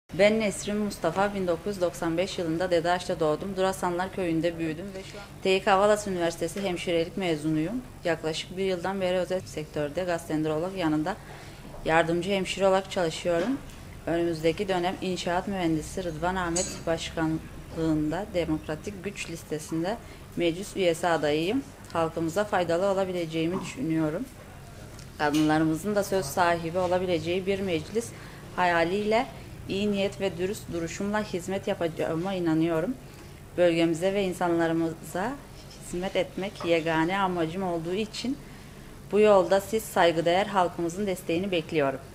Ben Nesrin Mustafa, 1995 yılında Dedeağaç'ta doğdum. Durasanlar köyünde büyüdüm ve şu an TİK Havalas Üniversitesi hemşirelik mezunuyum. Yaklaşık bir yıldan beri özel sektörde gastroenterolog yanında yardımcı hemşire olarak çalışıyorum. Önümüzdeki dönem İnşaat Mühendisi Rıdvan Ahmet Başkanlığında Demokratik Güç listesinde meclis üyesi adayıyım. Halkımıza faydalı olabileceğimi düşünüyorum. Kadınlarımızın da söz sahibi olabileceği bir meclis hayaliyle iyi niyet ve dürüst duruşumla hizmet yapacağıma inanıyorum. Bölgemize ve insanlarımıza hizmet etmek yegane amacım olduğu için bu yolda siz saygıdeğer halkımızın desteğini bekliyorum.